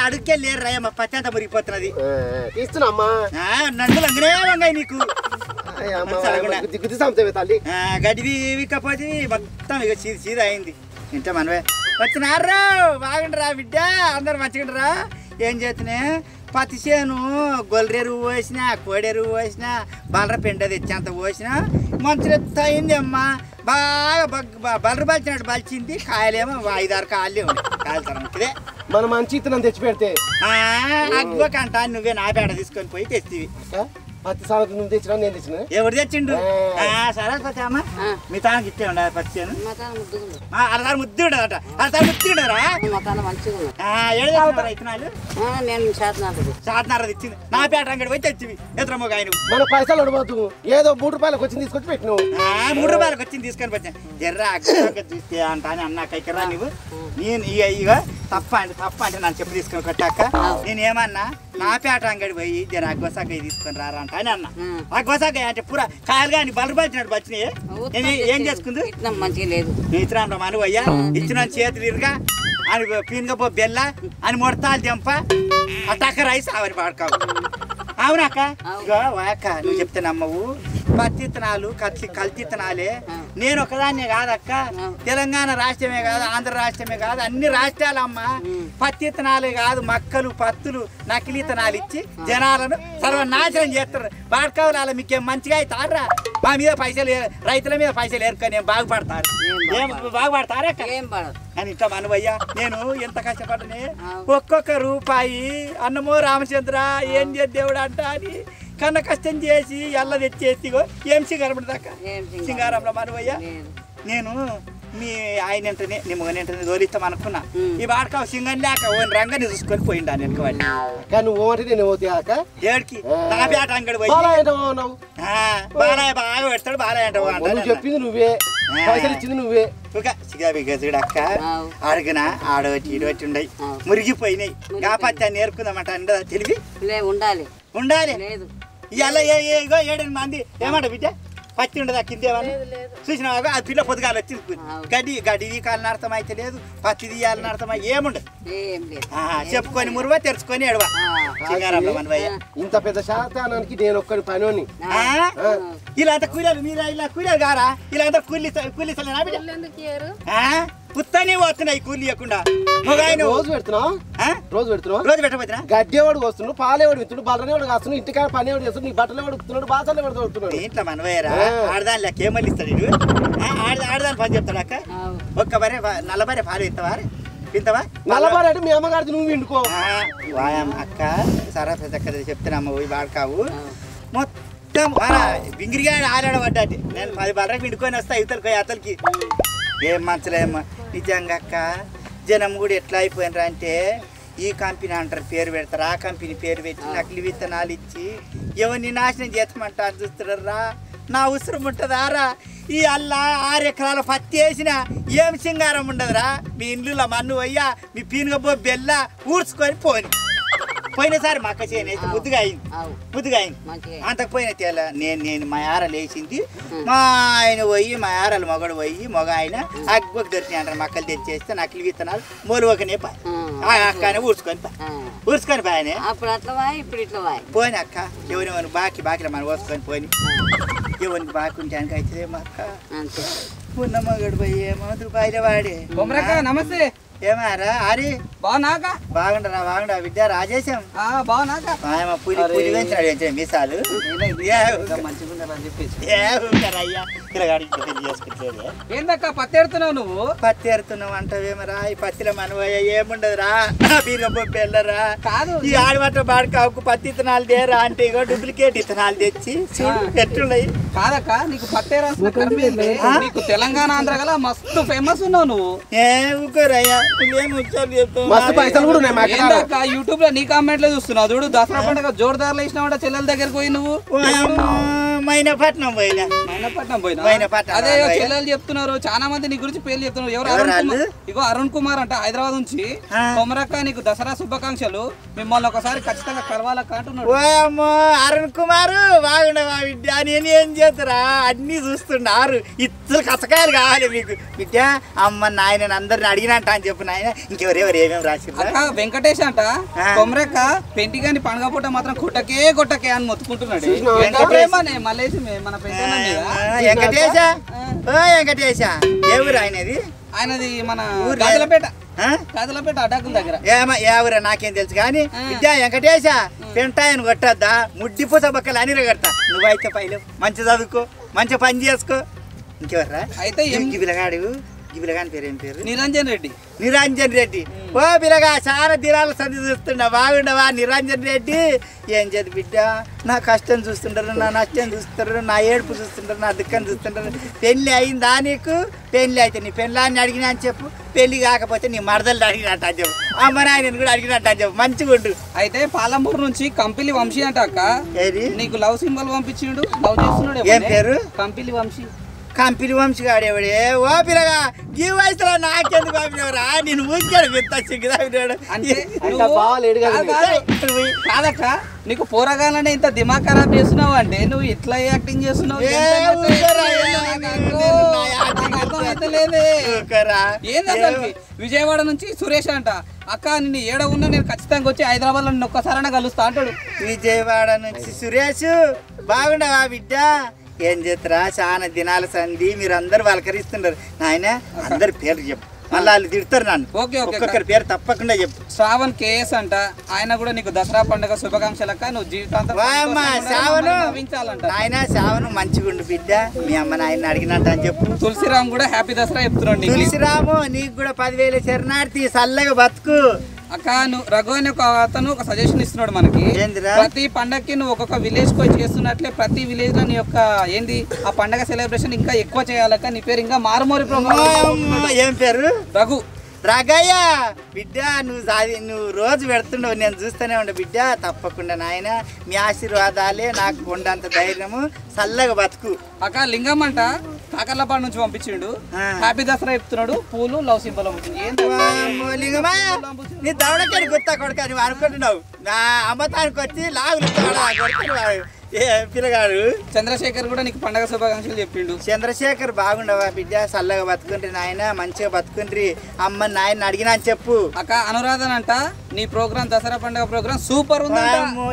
అడుక్కే లేరు రాయ మా పత్తి అంతా మురిగిపోతున్నది తీస్తున్నా నందులు అందునే వంగాయి నీకు తల్లి గడివి విక్కపోతే మొత్తం ఇక సీదా అయింది ఇంత మనవే వచ్చినారా బాగుండరా బిడ్డ అందరు మంచిగుండరా ఏం చేస్తున్నా పత్తి చేను గొల్లెరువు పోసినా కోడెరువు పోసినా బలర పెండ తెచ్చి అంత పోసినా మంచిగా అయింది అమ్మా బాగా బలరు బలిచినట్టు బలిచింది కాయలేమో 5-6 కాయలే కాయలు తరంటే మనం మంచి ఇత్తనం తెచ్చి పెడితే అగ్గుకంట నువ్వే నా పేడ తీసుకొని పోయి తెచ్చివి పత్తి సాగు నువ్వు తెచ్చినా నేను తెచ్చిన ఎవరు తెచ్చిండు సరస్వతి అమ్మ మీ తానకి ఇచ్చే ఉండ పచ్చి చేను అరదారు ముద్దు ఉండదట అరదారు ముద్దు ఉండదురా ఇత్తనాలు సాధనార ఇచ్చింది నా పేట అంగడి పోయి తెచ్చివి ఎదురమ్మో ఆయన మన పైసలు అడవద్దు ఏదో 3 రూపాయలకు వచ్చింది తీసుకొచ్చి పెట్టినావు 3 రూపాయలకు వచ్చింది తీసుకొని వచ్చాను జర్రా అగ్గ చూస్తే అంట అని అన్నా కైకరా నువ్వు నేను ఇక తప్ప అంటే నన్ను చెప్పు తీసుకొని కొట్టాక నేను ఏమన్నా నా పేట అంగడి పోయి జర అగ్గోసాగ తీసుకొని రారా అని అన్న అగ్గోసాగ అంటే పూరా కాయలు కానీ బలరు బలిచినట్టు వచ్చినాయి ఏం చేసుకుంది మంచిగా లేదు ఇచ్చినా మను అయ్యా ఇచ్చిన చేతులు ఇరుగా అని పీనుగపో బెల్ల అని మొడతాలు తెంప ఆ టక్క రైస్ అవని పాడుకావు అవునాక ఇగో వాక నువ్వు చెప్తే నమ్మవు పత్తి ఇత్తనాలు కల్తీ ఇత్తనాలే నేను ఒకదాన్నే కాదక్క తెలంగాణ రాష్ట్రమే కాదు ఆంధ్ర రాష్ట్రమే కాదు అన్ని రాష్ట్రాలమ్మా పత్తి ఇత్తనాలే కాదు మక్కలు పత్తులు నకిలీ ఇత్తనాలు ఇచ్చి జనాలను సర్వనాశనం చేస్తారు బాడుకావులు మీకేం మంచిగా అవుతారా మా మీద పైసలు రైతుల మీద పైసలు ఏరుకొని బాగుపడతారు బాగుపడతారా అని ఇట్లా మనవయ్యా నేను ఎంత కష్టపడనే ఒక్కొక్క రూపాయి అన్నమో రామచంద్ర ఏం దేవుడు అంట అని కన్న కష్టం చేసి ఎల్ల తెచ్చేసి ఏం సింగారం దాకా సింగారంలో మనవయ్యా నేను మీ ఆయన వెంటనే నీ మొగని వెంటనే దోలిస్తాం అనుకున్నా ఈ బాడక సింగం లేక ఓన్ రంగాన్ని చూసుకొని పోయిండా వెనక ఏడికి నా పేట అంగడి పోయి బాలయ్య బాగా పెడతాడు బాలయ్య అంటే చెప్పింది నువ్వే ఇచ్చింది నువ్వే అక్క అడిగినా ఆడబట్టి ఇడబట్టి ఉండయి మురిగిపోయినాయి కాపత్యాన్ని నేర్పుకుందామంట అంటే తెలివి ఉండాలి ఉండాలి ఇవాళ ఏడు మంది ఏమంట బిడ్డ పత్తి ఉండదు కిందేమని చూసినా అది పిల్ల పొద్దుగాలు వచ్చింది గడి కాలని అర్థం అయితే లేదు పత్తి తీయాలని అర్థం ఏముండదు చెప్పుకొని మురువ తెరుచుకొని ఎడవా సింగారంలో మనవయ్య ఇంత పెద్ద శాతానానికి నేను ఒక్కడి పని ఇలా అంత కూలీలు మీరు ఇలా కూలీలు గారా ఇలా అంతా కూలీసలేనా పుత్తనే పోతున్నాయి కూలి ఇవ్వకుండా రోజు పెడుతున్నావు గడ్డేవాడు వస్తున్నాడు పాలేవాడు విత్తుడు బలనేవాడు కాస్తున్నాడు ఇంటికాడ పనేవాడు చేస్తున్నాడు నీ బట్టలు వాడుతున్నాడు బాసలు పడుతున్నాడు ఇంట్లో మనవయ్యరా ఆడదాని లెక్క ఏమల్లి ఇస్తాడు ఆడదాని పని చెప్తాడు అక్క ఒక్క బరే నల్లబరే పాలు ఇస్తావా వింతవా నల్లబరే అంటే మీ అమ్మగారిది నువ్వు విండుకో అక్క సరస్వతి అక్క చెప్తానమ్మ పోయి బాడకావు మొత్తం బింగిరిగా ఆడాడబడ్డాటి నేను 10 బర్రకు విండుకొని వస్తా ఇవతలకి అతలకి ఏం మంచలేమ్మా నిజంగా అక్క జనం కూడా ఎట్లా అయిపోయినరా అంటే ఈ కంపెనీ అంటారు పేరు పెడతారు ఆ కంపెనీ పేరు పెట్టి నకిలీ విత్తనాలు ఇచ్చి ఎవరిని నాశనం చేస్తామంటారు చూస్తున్నారా నా ఉసురం ఉంటుందారా ఈ అల్లా 6 ఎకరాల పత్తి వేసిన ఏం సింగారం ఉండదురా మీ ఇండ్లలో మన్ను అయ్యా మీ పీనుగబో బెల్ల ఊడ్చుకొని పోయినసారి మా అక్క చేయనైతే ముద్దుగా అయింది అంతకు పోయిన తేల నేను మా ఆర లేచింది మా ఆయన పోయి మా ఆరలు మొగడు పోయి మొగ ఆయన అగ్గుకు దొరికినాయి అంటారు మక్కలు తెచ్చేస్తే నకిలీ విత్తనాలు మూలువకనే అక్కనే ఊడ్చుకొని పోయానే పోయిన అక్క ఎవరెవరు బాకిలో మనం పోసుకొని పోయి ఎవరికి బాకి ఉంటానికి అయితే మా అక్క ఉన్న మొగడు పోయి ఏమో దుబాయ్లో వాడే నమస్తే ఏమారా అరే బాగుండరా విద్య రాజేశం బాగున్నాక పులి పెంచినాడు మీసాలు ఏందక్క పత్తి ఎడుతున్నావు నువ్వు పత్తి ఎడుతున్నావు అంటావేమరా ఈ పత్తిలో మనవయ్య ఏముండదురా బీరబొబ్బు వెళ్ళరా కాదు ఈ ఆడమట్ట బాడకావుకు పత్తి ఇత్తనాలు తేరా అంటే ఇగో డూప్లికేట్ ఇత్తనాలు తెచ్చి ఎట్లున్నాయి కాదక్క నీకు పత్తి నీకు తెలంగాణ ఆంధ్ర గల మస్తు ఫేమస్ ఉన్నావు నువ్వు ఊకోరయ్యా యూట్యూబ్ లో నీ కామెంట్ లో చూస్తున్నావు చూడు దసరా పండుగ జోరుదారులు వేసినావు చెల్లెల దగ్గరకు పోయి నువ్వు మైనపట్నం పోయినా అదే చెల్లెలు చెప్తున్నారు చాలా మంది నీ గురించి పేర్లు చెప్తున్నారు. ఎవరు? అరుణ్ కుమార్ అంట, హైదరాబాద్ నుంచి. కొమరక్క నీకు దసరా శుభాకాంక్షలు, మిమ్మల్ని ఒకసారి ఖచ్చితంగా కలవాలక్క అంటున్నాడు. ఓయమ్మో అరుణ్ కుమార్ బాగుండవా బిడ్డ, నేను ఏం చేస్తురా అన్ని చూస్తున్నారు. ఇద్దరు కసకాయలు కావాలి మీకు బిడ్డ. అమ్మ నాయన అందరిని అడిగినట్ట అని చెప్పు నాయన. ఇంకెవరెవరు ఏమేమి రాసిర్రు? వెంకటేష్ అంట కొమరక్క పెంటిగాని పండుగ పూట మాత్రం కొట్టకే అని మొత్తుకుంటున్నాడు. వెంకటేశ ఏ ఊరు ఆయనది? ఆయనది మన కాదలపేట అడ్డాకుల దగ్గర. ఎవరా నాకేం తెలుసు కానీ విద్యా వెంకటేశ పెంటాయని కొట్టద్దా ముడ్డి పూస బక్కలు అని కడతా. నువ్వైతే పైలు మంచి చదువుకో, మంచి పని చేసుకో. ఇంకెవర్రా అయితే పిల్లగాడు? ఈ పిల్లగాని పేరు ఏం పేరు? నిరంజన్ రెడ్డి. ఓ పిల్లగా చాలా దినాల సంధి చూస్తున్నా. బాగుండవా నిరంజన్ రెడ్డి? ఏం చేతి బిడ్డ, నా కష్టం చూస్తుంటారు, నా నష్టం చూస్తుంటారు, నా ఏడుపు చూస్తుంటారు, నా దుఃఖం చూస్తుంటారు. పెళ్ళి అయిందా నీకు? పెళ్ళి అయితే నీ పెళ్ళాన్ని అడిగినా అని చెప్పు. పెళ్లి కాకపోతే నీ మరదలు అడిగినట్టు అని చెప్పు. అమ్మ నాయనని కూడా అడిగినట్టు అని చెప్పు. మంచిగా ఉండు. అయితే పాలమూరు నుంచి కంపిలి వంశీ అంట అక్క. ఏది? నీకు లవ్ సింబల్ పంపించిండు, లవ్ చేస్తున్నాడు. ఏం పేరు? కంపిలి వంశీ. కంపిలి వంశీ గాడేవాడే? ఓ పిల్లగా ఈ వయసులో నాకెందుకు పంపినవరా? నేను ఊరికాడు పెద్ద సిగ్గుదాడు. కాదక్క, నీకు పోరగానే ఇంత దిమాగ్ ఖరాబ్ చేస్తున్నావు అంటే నువ్వు ఇట్లా యాక్టింగ్ చేస్తున్నావు. విజయవాడ నుంచి సురేష్ అంట. అక్క నిన్ను ఏడ ఉన్నా నేను ఖచ్చితంగా వచ్చి హైదరాబాద్ లో నిన్ను ఒక్కసారైనా కలుస్తా అంటాడు. విజయవాడ నుంచి సురేష్. బాగుండవా బిడ్డ? ఏం చేస్తారా చాలా దినాల సంధి మీరు అందరు పలకరిస్తున్నారు నాయన. అందరి పేరు చెప్పు, మళ్ళీ వాళ్ళు తిడతారు నన్ను. ఒక్కొక్కరి పేరు తప్పకుండా చెప్పు. శ్రావణ్ కేఎస్ అంట, ఆయన కూడా నీకు దసరా పండుగ శుభాకాంక్షలక్క. నువ్వు జీవితాంతం నాయన శ్రావణ్ మంచిగుండు బిడ్డ. మీ అమ్మ నాయన అడిగినట్టు అని చెప్పు. తులసిరామ్ కూడా హ్యాపీ దసరా చెప్తున్నాడు. తులసిరాము నీకు కూడా 10,000 శరణార్థి, చల్లగా బతుకు. అక్క నువ్వు రఘు అని అతను ఒక సజెషన్ ఇస్తున్నాడు మనకి. ప్రతి పండగకి నువ్వు ఒక్కొక్క విలేజ్ కి చేస్తున్నట్లే ప్రతి విలేజ్ లో నీ యొక్క ఏంది ఆ పండగ సెలబ్రేషన్ ఇంకా ఎక్కువ చేయాలక్క. నీ పేరు ఇంకా మారుమూరి ప్రోగ్రామ్. ఏం పేరు? రఘు. రగయ్య బిడ్డ, నువ్వు రోజు పెడుతుండవు, నేను చూస్తూనే ఉండే బిడ్డ. తప్పకుండా నాయన మీ ఆశీర్వాదాలే నాకు ఉండంత ధైర్యము. చల్లగా బతుకు. అక్క లింగం అంట కాకర్లపాడు నుంచి పంపించిండు, హ్యాపీ దసరా చెప్తున్నాడు, పూలు లవ్ సింబల్ లింగమా నీ దవడకని గుర్తా కొడుక నువ్వు అనుకుంటున్నావు. నా అమ్మతానికి వచ్చి లాగులు పిల్లగాడు. చంద్రశేఖర్ కూడా నీకు పండగ శుభాకాంక్షలు చెప్పిండు. చంద్రశేఖర్ బాగుండవా బిడ్డ? చల్లగా బతుకుండ్రి నాయన, మంచిగా బతుకుండ్రి. అమ్మ నాయన అడిగినా అని చెప్పు. అక్క అనురాధన్ అంట నీ ప్రోగ్రామ్ దసరా పండుగ ప్రోగ్రామ్ సూపర్ ఉంది.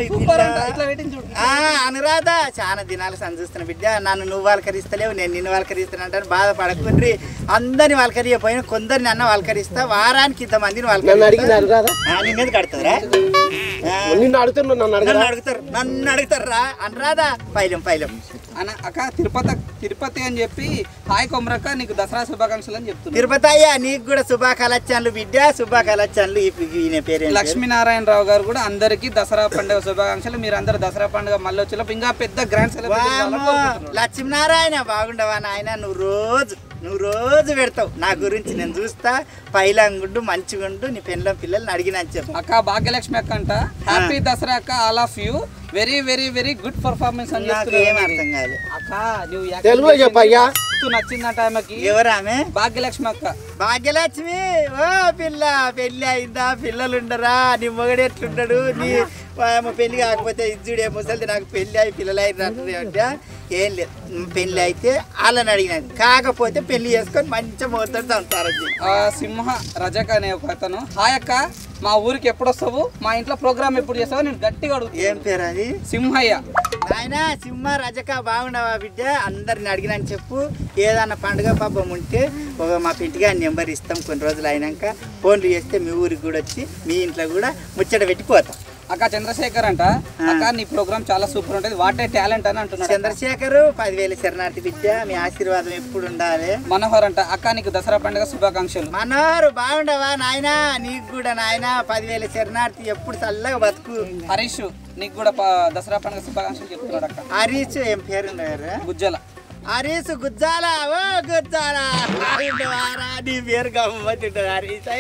అనురాధ చాలా దినాలు సంచూస్తున్నా బిడ్డ. నన్ను నువ్వు వాళ్ళకరిస్తలేవు, నేను నిన్ను వాళ్ళకరిస్తాను అంటాను. బాధపడకుండ్రి. అందరిని వాళ్ళకరియపోయినా కొందరిని అన్న వాళ్ళకరిస్తా. వారానికి ఇంతమందిని వాళ్ళకి కడతారా? నన్ను అడుగుతారు అనురాధ. పైలం అక్క తిరుపతి అని చెప్పి హాయ్ కొమరక్క నీకు దసరా శుభాకాంక్షలు అని చెప్తున్నా. తిరుపతి అయ్యా నీకు కూడా శుభాకాంక్షలు బిడ్డ, శుభాకాంక్షలు. ఈయన పేరు లక్ష్మీనారాయణరావు గారు కూడా అందరికి దసరా పండుగ శుభాకాంక్షలు. మీరు అందరు దసరా పండుగ మళ్ళీ వచ్చేలోపు ఇంకా పెద్ద గ్రాండ్ సెలబ్రేషన్. లక్ష్మీనారాయణ బాగుండవా నాయన? నువ్వు రోజు పెడతావు నా గురించి, నేను చూస్తా. పైలంగుండు మంచిగుండు, నీ పెళ్ళం పిల్లల్ని అడిగినా చెప్పు. అక్క భాగ్యలక్ష్మి అక్క అంట హ్యాపీ దసరా అక్క, all of you very very very good performance అని ఏం అర్థం కాదు. అక్క నువ్వు నచ్చిందంట ఆమెకి. ఎవరు ఆమె? భాగ్యలక్ష్మి అక్క. భాగ్యలక్ష్మి. ఓ పిల్ల పెళ్ళి అయిందా? పిల్లలు ఉండరా? నీ మొగడు ఎట్లుంటాడు? నీ పెళ్లి కాకపోతే ఇజ్జుడే ముసలిది. నాకు పెళ్లి అయి పిల్లలు అయినట్టు ఏం లేదు. పెళ్లి అయితే వాళ్ళని అడిగినది, కాకపోతే పెళ్లి చేసుకొని మంచిగా మోతాడు సంసారం. సింహ రజక్ అనే ఒక అతను, హాయ్ అక్క మా ఊరికి ఎప్పుడు వస్తావు, మా ఇంట్లో ప్రోగ్రామ్ ఎప్పుడు చేస్తావు, నేను గట్టిగా అడుగు. ఏం పేరు అది? సింహయ్య. ఆయన సింహ రజక బాగుండవా బిడ్డ? అందరిని అడిగినని చెప్పు. ఏదన్నా పండుగ పాపం ఉంటే మా ఇంటికి నెంబర్ ఇస్తాం. కొన్ని రోజులు అయినాక ఫోన్లు చేస్తే మీ ఊరికి కూడా వచ్చి మీ ఇంట్లో కూడా ముచ్చట పెట్టిపోతాం. అక్క చంద్రశేఖర్ అంట అక్క నీ ప్రోగ్రామ్ చాలా సూపర్ ఉంటుంది, వాటే టాలెంట్ అని అంటున్నాడు. చంద్రశేఖర్ 10,000 శరణార్థి బిడ్డ, మీ ఆశీర్వాదం ఎప్పుడు ఉండాలి. మనోహర్ అంట అక్క నీకు దసరా పండుగ శుభాకాంక్షలు. మనోహర్ బాగుండవా నాయన? నీకు కూడా నాయన 10,000 శరణార్థి, ఎప్పుడు చల్లగా బతుకు. హరీష్ నీకు కూడా దసరా పండుగ శుభాకాంక్షలు చెప్తున్నాడు అక్క. హరీష్ ఏం పేరు? గుజ్జల. హరీష్ గుజ్జాల. ఓ గుజ్జాల నీ పేరు గమ్మతుంటుంది హరీష్. అయ్యా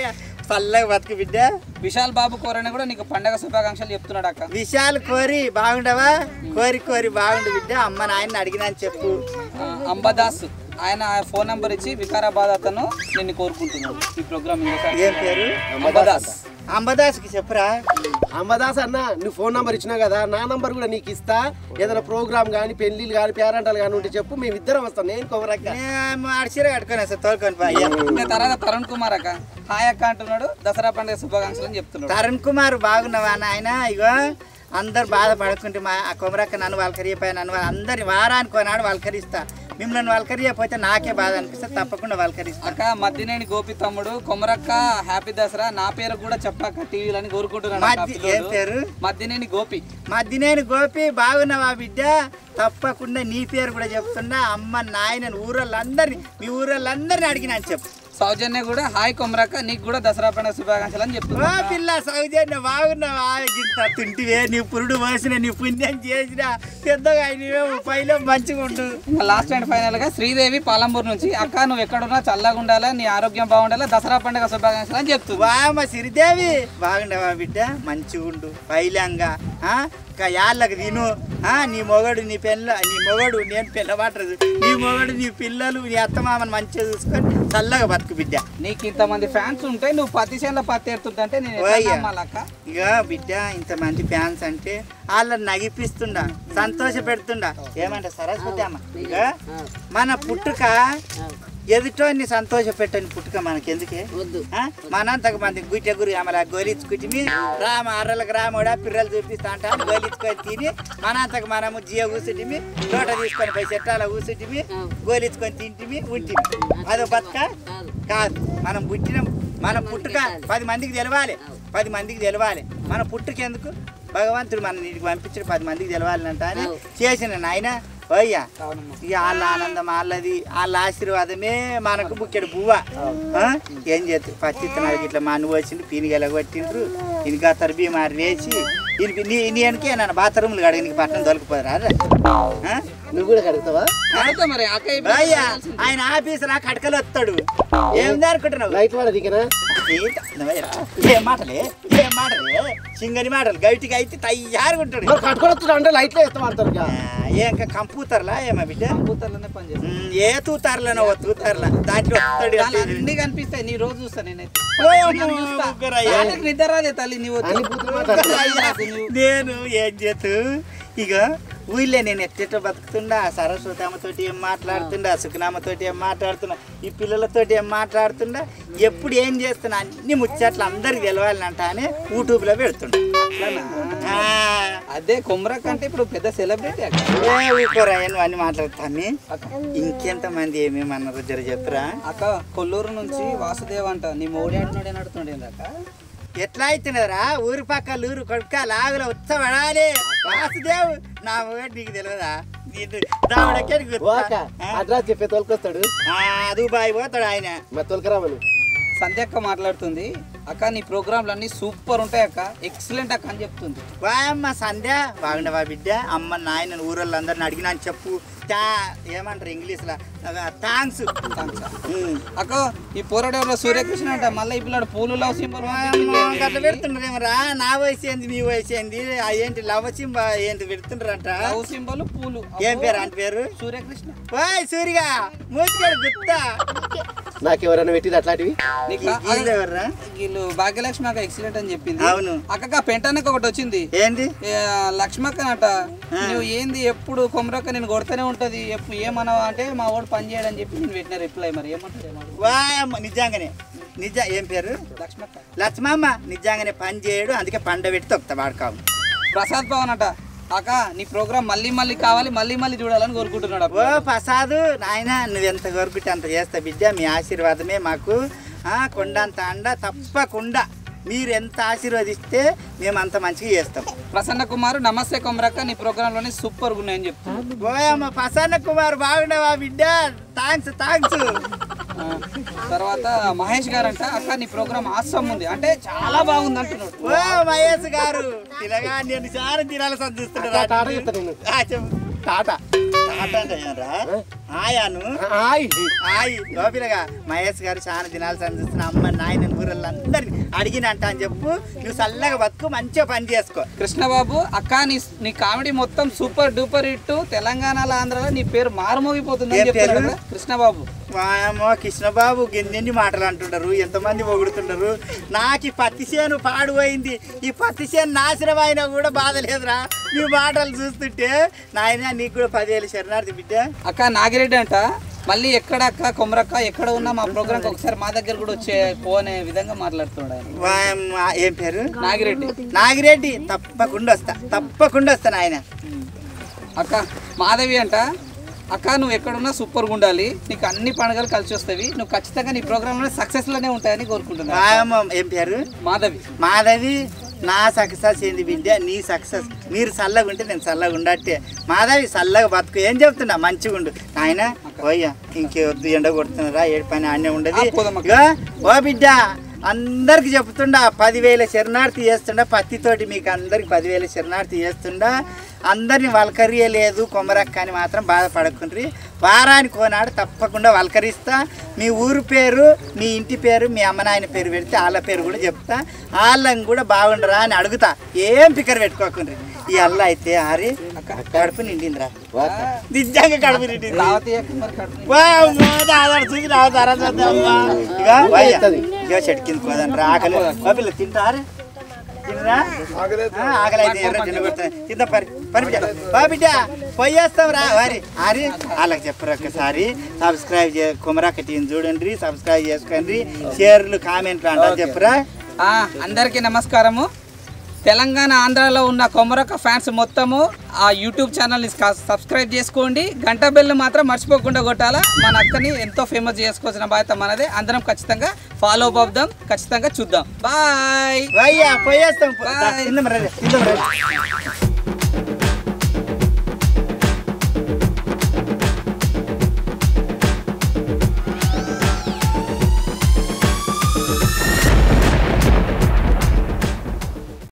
చల్లగా బతుకు బిడ్డ. విశాల్ బాబు కోరని కూడా నీకు పండగ శుభాకాంక్షలు చెప్తున్నాడు అక్క. విశాల్ కోరి బాగుండవా? కోరి బాగుండు బిడ్డ. అమ్మ నాయన్ని అడిగినా అని చెప్పు. అంబదాస్ ఆయన ఫోన్ నంబర్ ఇచ్చి వికారాబాద్ అతను నిన్ను కోరుకుంటున్నాడు ఈ ప్రోగ్రామ్. ఏం పేరు? అంబదాస్. అంబదాస్కి చెప్పురా. అంబదాస్ అన్న నువ్వు ఫోన్ నంబర్ ఇచ్చినావు కదా, నా నంబర్ కూడా నీకు ఇస్తా. ఏదైనా ప్రోగ్రామ్ కానీ పెళ్లిళ్ళు కానీ పేరెంటాలు కానీ ఉంటే చెప్పు, మేము ఇద్దరం వస్తాం. నేను కొమరక్క అడిచిర కట్టుకొని వస్తా తోలుకొని. ఇంకా తర్వాత తరుణ్ కుమార్ అక్క హాయ్ అక్క అంటున్నాడు. దసరా పండుగ శుభాకాంక్షలు అని చెప్తున్నాడు. తరుణ్ కుమార్ బాగున్నావా నాయన? ఇగో అందరు బాధపడుకుంటే మా కొమరక్క నన్ను వాళ్ళకరియపోయా, నన్ను అందరిని వారానికి కొనాడు వాళ్ళకరిస్తా. మిమ్మల్ని వాళ్ళకరియపోతే నాకే బాధ అనిపిస్తే తప్పకుండా వాళ్ళకరిస్తా. అక్క మద్దినేని గోపి తమ్ముడు కొమరక్క హ్యాపీ దసరా నా పేరు కూడా చెప్పాక టీవీలో అని కోరుకుంటున్నాను. ఏం పేరు? మద్దినేని గోపి. మద్దినేని గోపి బాగున్నావా బిడ్డ? తప్పకుండా నీ పేరు కూడా చెప్తున్నా. అమ్మ నాయన ఊరోళ్ళందరినీ, మీ ఊరోళ్ళందరినీ అడిగినా అని చెప్పు. సౌజన్య కూడా హాయ్ కొమరక్క నీకు కూడా దసరా పండుగ శుభాకాంక్షలు అని చెప్తున్నా. పిల్ల సౌజన్య బాగున్నావా? ఇంత తింటివే, నీ పురుడు పోసిన, నీ పుణ్యం చేసిన పెద్దగా పైలో మంచిగా ఉండు. ఇంకా లాస్ట్ అండ్ ఫైనల్ గా శ్రీదేవి పాలంపూర్ నుంచి అక్క నువ్వు ఎక్కడున్నా చల్లగా ఉండాలా, నీ ఆరోగ్యం బాగుండాలా, దసరా పండుగ శుభాకాంక్షలు అని చెప్తుంది. వామ శ్రీదేవి బాగుండవా బిడ్డ? మంచిగా ఉండు పైలంగా. యాళ్ళకి తిను. నీ మొగడు నీ మొగడు నేను పిల్లవాటరు, నీ మొగడు నీ పిల్లలు నీ అత్తమామని మంచిగా చూసుకొని చల్లగా బతుకు బిడ్డ. నీకు ఇంతమంది ఫ్యాన్స్ ఉంటే నువ్వు పత్తిసేనులో పత్తి ఎడుతుంటే నేను ఇక బిడ్డ ఇంతమంది ఫ్యాన్స్ అంటే వాళ్ళని నగిపిస్తుండా, సంతోష పెడుతుండా. ఏమంటే సరస్వతి అమ్మ, ఇక మన పుట్టుక ఎదుటోని సంతోష పెట్టని పుట్టుక మనకెందుకే? మనంతకు మంది గుట్ట గురి అమలా గోలించుకుంటే రామ అర్రలకు రామోడా పిర్రలు చూపిస్తా అంట గోలించుకొని తిని మనంతకు మనము జియ కూసుటిమి, తోట తీసుకొని పోయి చెట్టాల కూసుటిమి, గోలించుకొని తింటిమి ఉంటిమి. అదో బతుక కాదు. మనం పుట్టిన మన పుట్టుక 10 మందికి తెలవాలి, 10 మందికి తెలవాలి. మన పుట్టుక ఎందుకు? భగవంతుడు మన నీటికి పంపించాడు 10 మందికి తెలవాలంట అని చేసిన నాయన. అయ్యా ఇక వాళ్ళ ఆనందం వాళ్ళది, వాళ్ళ ఆశీర్వాదమే మనకు బుక్కెడు బువ్వ. ఏం చేస్తారు? పచ్చిత్తనాలకి ఇట్లా మన్ను వచ్చిండు, పీనికి ఎలగొట్టిండ్రు, ఇంకా తర బీమారి వేసి నీ వెనకే నన్ను బాత్రూమ్లు కడిగి నీకు పట్టణం దొరికిపోదురా? నువ్వు కూడా కడుగుతావా? మరి అయ్యా ఆయన ఆఫీసులో కడకలు వస్తాడు. ఏం అనుకుంటున్నావు? లైట్ వాడ దిగనా? ఏం మాటలే సింగని మాటలు గవిటికి అయితే తయారుగా ఉంటాడు. కట్టుకొని అంటే లైట్లో ఇస్తామంటారు. ఇంకా కంప్యూటర్లా ఏమా బిడ్డ? కంప్యూటర్లోనే పనిచేస్తాను. ఏ తూతారులోనో తూతారులా దాంట్లో వస్తాడు. అన్ని కనిపిస్తాయి. నీ రోజు చూస్తా నేనైతే నిద్ర రాదే తల్లి. నేను ఏం చేతు ఇక ఊళ్ళో నేను ఎట్టెట్ట బతుకుతుండా, సరస్వతి అమ్మతోటి ఏం మాట్లాడుతుండా, సుఖనామతోటి ఏం మాట్లాడుతున్నా, ఈ పిల్లలతోటి ఏం మాట్లాడుతుండా, ఎప్పుడు ఏం చేస్తున్నా అన్ని ముచ్చట్లు అందరికి తెలవాలంట అని యూట్యూబ్లో పెడుతుండా. అదే కొమరక్క అంటే ఇప్పుడు పెద్ద సెలబ్రిటీ ఊకోరా నువ్వు అన్ని మాట్లాడుతాను. ఇంకెంతమంది ఏమేమన్నారు జర చెప్పురా. అక్క కొల్లూరు నుంచి వాసుదేవ్ అంట నీ మోడీ అంటున్నాడు అని అడుగుతుండే అక్క. ఎట్లా అవుతున్నదరా? ఊరు పక్క ఊరు కొడుక లాగులో ఉత్సవడాలి. వాసుదేవ్ నా మొగడు నీకు తెలియదా? అడ్రస్ చెప్పే తోలుకొస్తాడు. దుబాయ్ పోతాడు ఆయన. తోలుకరామని సంధ్యక్క మాట్లాడుతుంది. అక్క నీ ప్రోగ్రాంలు అన్ని సూపర్ ఉంటాయి అక్క, ఎక్సలెంట్ అక్క అని చెప్తుంది. వాయమ్మ సంధ్య బాగుండవా బిడ్డ? అమ్మ నాయన ఊరోళ్ళందరిని అడిగినా అని చెప్పు. ఏమంటారు ఇంగ్లీష్ లో? థ్యాంక్స్. అక్క ఈ పోరాడేవారు సూర్యకృష్ణ అంట మళ్ళీ ఈ పిల్లడు పూలు లవ్ సింబల్ అట్లా పెడుతుండ్రేమరా? నా వయసు ఏంది మీ వయసు ఏంది? ఏంటి లవ్ సింబల్ ఏంటి పెడుతుండ్రంట? లవ్ సింబల్ పూలు. ఏం పేరు అంటే పేరు? సూర్యకృష్ణ. ఓయ్ సూరిగా మూతికాడు గుత్తా. నాకెవరైనా పెట్టింది అట్లాంటివి? వీళ్ళు భాగ్యలక్ష్మి అక్క ఎక్సలెంట్ అని చెప్పింది. అవును అక్క పెంటానికి ఒకటి వచ్చింది. ఏంది? లక్ష్మక్క అట నువ్వు ఏంది ఎప్పుడు కొమరక్క నేను కొడుతూనే ఉంటది, ఏమన్నావా అంటే మా వాడు పని చేయడని చెప్పి నేను పెట్టిన రిప్లై. మరి ఏమంటారు? నిజంగానే ఏం పేరు? లక్ష్మక్క. లక్ష్మమ్మ నిజంగానే పని చేయడు, అందుకే పండ పెట్టి తొక్తా వాడుకావు. ప్రసాద్ భవన్ అట అక్క నీ ప్రోగ్రామ్ మళ్ళీ మళ్ళీ కావాలి, మళ్ళీ మళ్ళీ చూడాలని కోరుకుంటున్నాడు. ఓ ప్రసాద్ నాయన నువ్వెంత కోరుకుంటే అంత చేస్తా బిడ్డ. మీ ఆశీర్వాదమే మాకు కొండంత అండ. తప్పకుండా మీరు ఎంత ఆశీర్వదిస్తే మేము అంత మంచిగా చేస్తాం. ప్రసన్న కుమార్ నమస్తే కొమరక్క నీ ప్రోగ్రామ్ లోనే సూపర్ గా ఉన్నాయని చెప్తాను. ఓయమ్మ ప్రసన్న కుమార్ బాగున్నావా బిడ్డ? థ్యాంక్స్. తర్వాత మహేష్ గారు అంట అక్క నీ ప్రోగ్రామ్ ఆసమ్ ఉంది అంటే చాలా బాగుంది అంటున్నాడు. ఓ మహేష్ గారు పిల్లగా నేను చాలా తినాలి సంధిస్తున్నా. టాటా ఆయాను గోపిలగా మహేష్ గారు చాలా దినాలు సంధిస్తున్నా. అమ్మ నాయన ఊరళ్ళందరినీ అడిగినంట అని చెప్పు. నువ్వు చల్లగా బతుకు, మంచిగా పని చేసుకో. కృష్ణబాబు అక్క, నీ కామెడీ మొత్తం సూపర్ డూపర్ హిట్. తెలంగాణలో ఆంధ్రాలో నీ పేరు మారుమోగిపోతుంది కృష్ణబాబు. వాయమ్మో కృష్ణబాబు ఎన్ని మాటలు అంటుంటారు, ఎంతమంది పొగుడుతుంటారు. నాకు ఈ పత్తి చేను పాడుపోయింది, ఈ పత్తి చేను నాశనం అయినా కూడా బాధ లేదురా నీ మాటలు చూస్తుంటే. నాయన నీకు కూడా 10,000 శరణార్థి బిడ్డ. అక్క నాగిరెడ్డి అంట, మళ్ళీ ఎక్కడ అక్క కొమరక్క ఎక్కడ ఉన్నా మా ప్రోగ్రామ్ ఒకసారి మా దగ్గర కూడా వచ్చే పోనే విధంగా మాట్లాడుతున్నాడు. ఏం పేరు? నాగిరెడ్డి. తప్పకుండా వస్తా నాయన. అక్క మాధవి అంట, అక్క నువ్వు ఎక్కడున్నా సూపర్గా ఉండాలి, నీకు అన్ని పండుగలు కలిసి వస్తాయి, నువ్వు ఖచ్చితంగా నీ ప్రోగ్రాంలో సక్సెస్లోనే ఉంటాయని కోరుకుంటున్నా. ఏం పేరు? మాధవి. నా సక్సెస్ ఏంది బిడ్డ, నీ సక్సెస్. మీరు చల్లగా ఉంటే నేను చల్లగా ఉండట్టే. మాధవి చల్లగా బతుకు. ఏం చెప్తున్నా, మంచిగా ఉండు నాయన. పోయ్యా ఇంకే వద్దు, ఎండ కొడుతున్నారా, ఏడు పని ఆడనే ఉండదు. ఓ బిడ్డ అందరికి చెప్తుండా 10,000 శరణార్థి చేస్తుండా. పత్తితోటి మీకు అందరికి 10,000 శరణార్థి చేస్తుండా. అందరిని వల్కరియలేదు కొమరక్క అని మాత్రం బాధపడకుండ్రి. వారానికి కోనాడు తప్పకుండా వల్కరిస్తా. మీ ఊరు పేరు, మీ ఇంటి పేరు, మీ అమ్మ నాయన పేరు పెడితే వాళ్ళ పేరు కూడా చెప్తా. వాళ్ళని కూడా బాగుండరా అని అడుగుతా. ఏం పిక్కర్ పెట్టుకోకుండ్రి. ఈ అల్ల అయితే ఆరి కడుపు నిండిందిరా, నిజంగా కడుపు నిండింది. చెట్టు కింద పోదండి ఆకలి. పిల్లలు తింటారు, ఆకలి అయితే ఎర్ర తిండి కొడుతుంది. తిందా బిడ్డ పోయేస్తాం రా వారి ఆరి. వాళ్ళకి చెప్పరు ఒక్కసారి సబ్స్క్రైబ్ కొమరక్క టీం చూడండి, సబ్స్క్రైబ్ చేసుకోండి, షేర్లు కామెంట్లు అంటారు చెప్పురా. అందరికీ నమస్కారము. తెలంగాణ ఆంధ్రాలో ఉన్న కొమరక్క ఫ్యాన్స్ మొత్తము ఆ యూట్యూబ్ ఛానల్ని సబ్స్క్రైబ్ చేసుకోండి. గంట బెల్ మాత్రం మర్చిపోకుండా కొట్టాలా. మన అక్కని ఎంతో ఫేమస్ చేసుకోవాల్సిన బాధ్యత మనదే. అందరం ఖచ్చితంగా ఫాలో అప్ అవుదాం, ఖచ్చితంగా చూద్దాం. బాయ్. పోయేస్తాం.